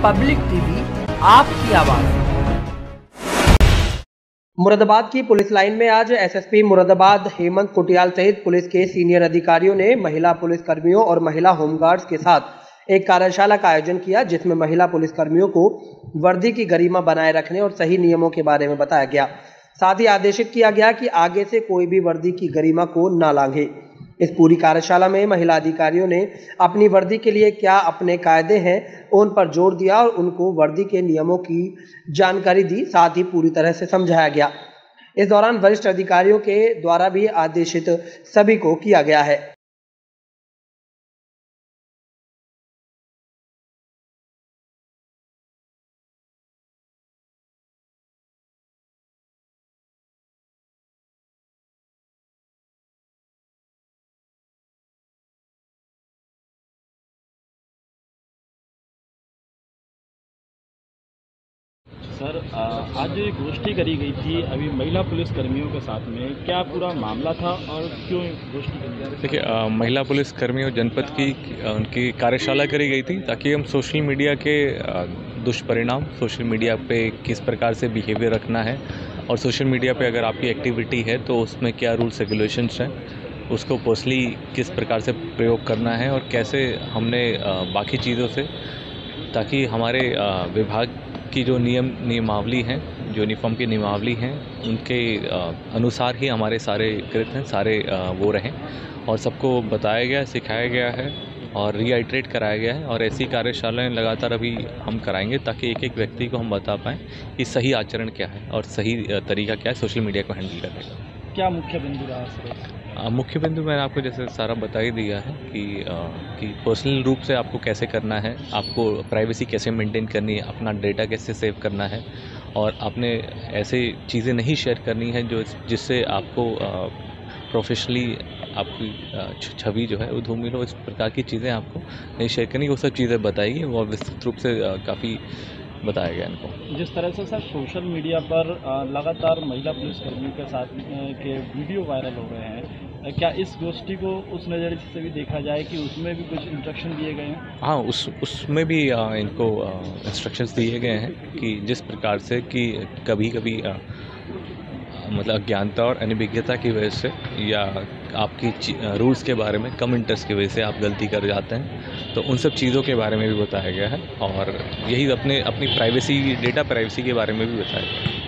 Public TV, आपकी आवाज। मुरादाबाद की पुलिस लाइन में आज एसएसपी मुरादाबाद हेमंत कुटियाल सहित पुलिस के सीनियर अधिकारियों ने महिला पुलिस कर्मियों और महिला होमगार्ड्स के साथ एक कार्यशाला का आयोजन किया, जिसमें महिला पुलिस कर्मियों को वर्दी की गरिमा बनाए रखने और सही नियमों के बारे में बताया गया। साथ ही आदेशित किया गया कि आगे से कोई भी वर्दी की गरिमा को न लांघे। इस पूरी कार्यशाला में महिला अधिकारियों ने अपनी वर्दी के लिए क्या अपने कायदे हैं उन पर जोर दिया और उनको वर्दी के नियमों की जानकारी दी, साथ ही पूरी तरह से समझाया गया। इस दौरान वरिष्ठ अधिकारियों के द्वारा भी आदेशित सभी को किया गया है। सर, आज जो एक गोष्ठी करी गई थी अभी महिला पुलिस कर्मियों के साथ में, क्या पूरा मामला था और क्यों गोष्ठी करी गई? देखिए, महिला पुलिस कर्मियों जनपद की उनकी कार्यशाला करी गई थी ताकि हम सोशल मीडिया के दुष्परिणाम, सोशल मीडिया पे किस प्रकार से बिहेवियर रखना है और सोशल मीडिया पे अगर आपकी एक्टिविटी है तो उसमें क्या रूल्स रेगुलेशंस हैं, उसको पर्सनली किस प्रकार से प्रयोग करना है और कैसे हमने बाकी चीज़ों से, ताकि हमारे विभाग की जो नियमावली हैं, जो यूनिफॉर्म की नियमावली हैं, उनके अनुसार ही हमारे सारे कृत्य हैं, सारे वो रहें और सबको बताया गया, सिखाया गया है और रीआइट्रेट कराया गया है। और ऐसी कार्यशालाएं लगातार अभी हम कराएंगे ताकि एक एक व्यक्ति को हम बता पाएँ कि सही आचरण क्या है और सही तरीका क्या है सोशल मीडिया को हैंडल करने का। क्या मुख्य बिंदु रहा सर? मुख्य बिंदु मैंने आपको जैसे सारा बता ही दिया है कि पर्सनल रूप से आपको कैसे करना है, आपको प्राइवेसी कैसे मेंटेन करनी है, अपना डेटा कैसे सेव करना है और आपने ऐसे चीज़ें नहीं शेयर करनी है जिससे आपको प्रोफेशनली आपकी छवि जो है वो धूमिल हो। इस प्रकार की चीज़ें आपको नहीं शेयर करनी, वो सब चीज़ें बताएगी, वो विस्तृत रूप से काफ़ी बताया गया इनको। जिस तरह से सर सोशल मीडिया पर लगातार महिला पुलिस कर्मियों के साथ के वीडियो वायरल हो रहे हैं, क्या इस गोष्ठी को उस नज़रिए से भी देखा जाए कि उसमें भी कुछ इंस्ट्रक्शन दिए गए हैं? हाँ, उसमें भी इनको इंस्ट्रक्शंस दिए गए हैं कि जिस प्रकार से कि कभी-कभी मतलब अज्ञानता और अनभिज्ञता की वजह से या आपकी रूल्स के बारे में कम इंटरेस्ट की वजह से आप गलती कर जाते हैं, तो उन सब चीज़ों के बारे में भी बताया गया है और यही अपनी प्राइवेसी, डेटा प्राइवेसी के बारे में भी बताया गया है।